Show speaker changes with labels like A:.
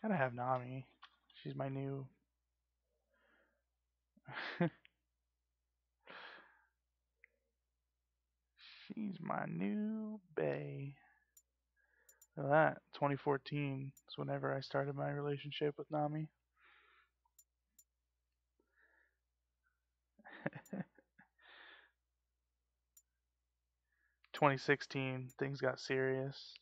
A: Gotta have Nami. She's my new. She's my new bae. Look at that. 2014 is whenever I started my relationship with Nami. 2016, things got serious.